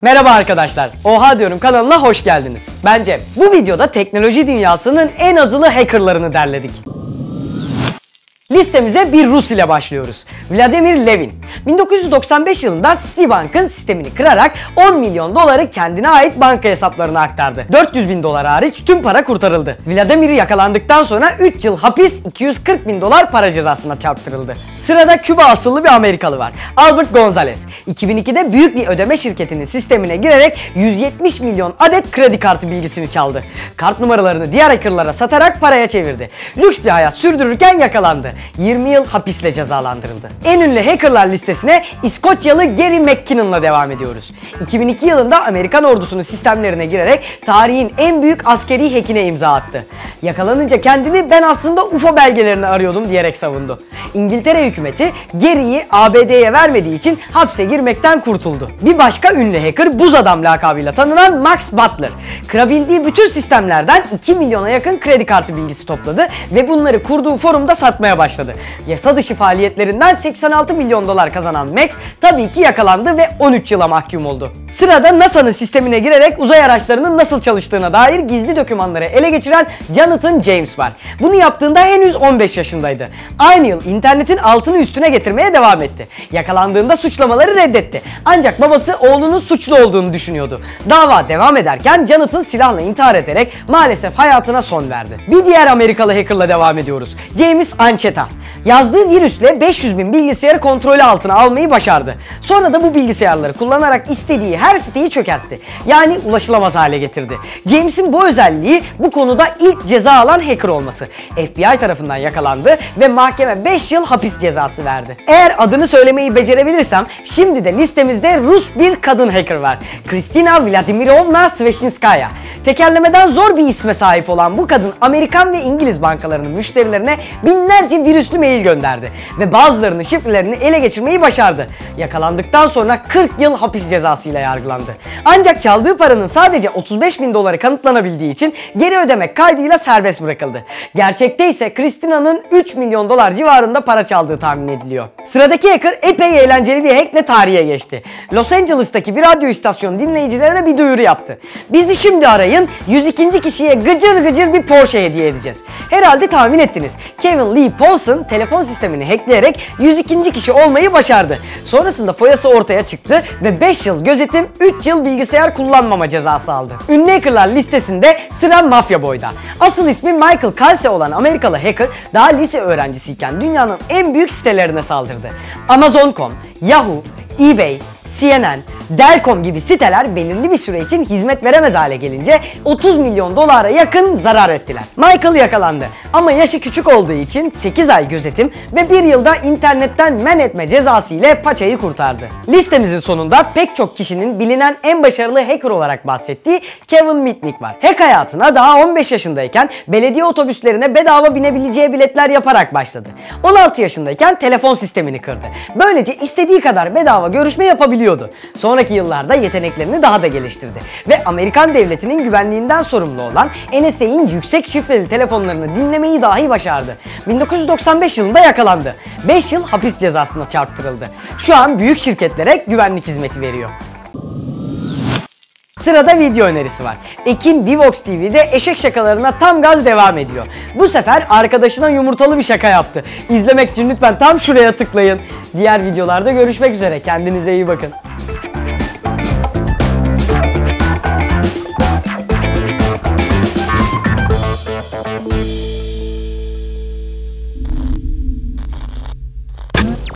Merhaba arkadaşlar, Oha Diyorum kanalına hoş geldiniz. Ben Cem. Bu videoda teknoloji dünyasının en azılı hackerlarını derledik. Listemize bir Rus ile başlıyoruz. Vladimir Levin. 1995 yılında Citibank'ın sistemini kırarak 10 milyon doları kendine ait banka hesaplarına aktardı. 400 bin dolar hariç tüm para kurtarıldı. Vladimir yakalandıktan sonra 3 yıl hapis, 240 bin dolar para cezasına çarptırıldı. Sırada Küba asıllı bir Amerikalı var. Albert Gonzalez. 2002'de büyük bir ödeme şirketinin sistemine girerek 170 milyon adet kredi kartı bilgisini çaldı. Kart numaralarını diğer hackerlara satarak paraya çevirdi. Lüks bir hayat sürdürürken yakalandı. 20 yıl hapisle cezalandırıldı. En ünlü hackerlar listesine İskoçyalı Gary McKinnon'la devam ediyoruz. 2002 yılında Amerikan ordusunun sistemlerine girerek tarihin en büyük askeri hackine imza attı. Yakalanınca kendini "ben aslında UFO belgelerini arıyordum" diyerek savundu. İngiltere hükümeti Gary'i ABD'ye vermediği için hapse girmekten kurtuldu. Bir başka ünlü hacker Buz Adam lakabıyla tanınan Max Butler. Kırabildiği bütün sistemlerden 2 milyona yakın kredi kartı bilgisi topladı ve bunları kurduğu forumda satmaya başladı. Yasa dışı faaliyetlerinden 86 milyon dolar kazanan Max tabii ki yakalandı ve 13 yıla mahkum oldu. Sırada NASA'nın sistemine girerek uzay araçlarının nasıl çalıştığına dair gizli dokümanları ele geçiren Jonathan James var. Bunu yaptığında henüz 15 yaşındaydı. Aynı yıl internetin altını üstüne getirmeye devam etti. Yakalandığında suçlamaları reddetti. Ancak babası oğlunun suçlu olduğunu düşünüyordu. Dava devam ederken Jonathan silahla intihar ederek maalesef hayatına son verdi. Bir diğer Amerikalı hackerla devam ediyoruz. James Ancheta. Yazdığı virüsle 500 bin bilgisayarı kontrolü altına almayı başardı. Sonra da bu bilgisayarları kullanarak istediği her siteyi çökertti. Yani ulaşılamaz hale getirdi. James'in bu özelliği bu konuda ilk ceza alan hacker olması. FBI tarafından yakalandı ve mahkeme 5 yıl hapis cezası verdi. Eğer adını söylemeyi becerebilirsem şimdi de listemizde Rus bir kadın hacker var. Kristina Vladimirovna Sveshinskaya. Tekerlemeden zor bir isme sahip olan bu kadın Amerikan ve İngiliz bankalarının müşterilerine binlerce virüslü mail gönderdi ve bazılarının şifrelerini ele geçirmeyi başardı. Yakalandıktan sonra 40 yıl hapis cezasıyla yargılandı. Ancak çaldığı paranın sadece 35 bin doları kanıtlanabildiği için geri ödemek kaydıyla serbest bırakıldı. Gerçekte ise Kristina'nın 3 milyon dolar civarında para çaldığı tahmin ediliyor. Sıradaki hacker epey eğlenceli bir hackle tarihe geçti. Los Angeles'taki bir radyo istasyonu dinleyicilerine bir duyuru yaptı. "Bizi şimdi arayın, 102. kişiye gıcır gıcır bir Porsche hediye edeceğiz." Herhalde tahmin ettiniz. Kevin Lee Paulson telefon sistemini hackleyerek 102. kişi olmayı başardı. Sonrasında foyası ortaya çıktı ve 5 yıl gözetim, 3 yıl bilgisayar kullanmama cezası aldı. Ünlü hackerlar listesinde sıra Mafia Boy'da. Asıl ismi Michael Kalse olan Amerikalı hacker daha lise öğrencisiyken dünyanın en büyük sitelerine saldırdı. Amazon.com, Yahoo, eBay, CNN, Dell.com gibi siteler belirli bir süre için hizmet veremez hale gelince 30 milyon dolara yakın zarar ettiler. Michael yakalandı ama yaşı küçük olduğu için 8 ay gözetim ve 1 yılda internetten men etme cezası ile paçayı kurtardı. Listemizin sonunda pek çok kişinin bilinen en başarılı hacker olarak bahsettiği Kevin Mitnick var. Hack hayatına daha 15 yaşındayken belediye otobüslerine bedava binebileceği biletler yaparak başladı. 16 yaşındayken telefon sistemini kırdı. Böylece istediği kadar bedava görüşme yapabiliyordu. Sonraki yıllarda yeteneklerini daha da geliştirdi ve Amerikan devletinin güvenliğinden sorumlu olan NSA'in yüksek şifreli telefonlarını dinlemeyi dahi başardı. 1995 yılında yakalandı. 5 yıl hapis cezasına çarptırıldı. Şu an büyük şirketlere güvenlik hizmeti veriyor. Sırada video önerisi var. Ekin Vivox TV'de eşek şakalarına tam gaz devam ediyor. Bu sefer arkadaşına yumurtalı bir şaka yaptı. İzlemek için lütfen tam şuraya tıklayın. Diğer videolarda görüşmek üzere. Kendinize iyi bakın.